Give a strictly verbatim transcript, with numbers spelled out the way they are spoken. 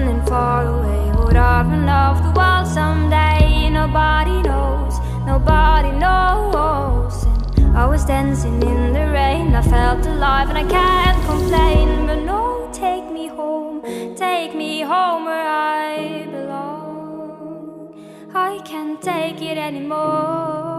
running far away. Would I run off the world someday? Nobody knows, nobody knows. And I was dancing in the rain, I felt alive and I can't complain. But no, take me home, take me home where I belong. I can't take it anymore.